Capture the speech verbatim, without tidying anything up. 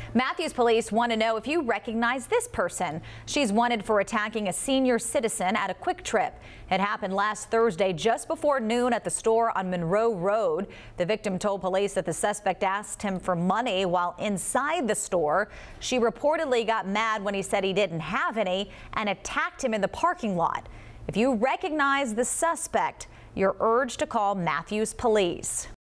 Matthews police want to know if you recognize this person. She's wanted for attacking a senior citizen at a Quick Trip. It happened last Thursday just before noon at the store on Monroe Road. The victim told police that the suspect asked him for money while inside the store. She reportedly got mad when he said he didn't have any and attacked him in the parking lot. If you recognize the suspect, you're urged to call Matthews police.